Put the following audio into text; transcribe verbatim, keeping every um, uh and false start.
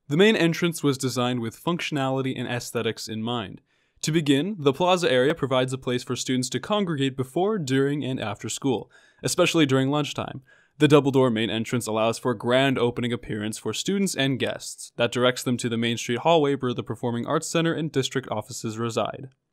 The main entrance was designed with functionality and aesthetics in mind. To begin, the plaza area provides a place for students to congregate before, during, and after school, especially during lunchtime. The double-door main entrance allows for a grand opening appearance for students and guests that directs them to the Main Street hallway where the Performing Arts Center and district offices reside.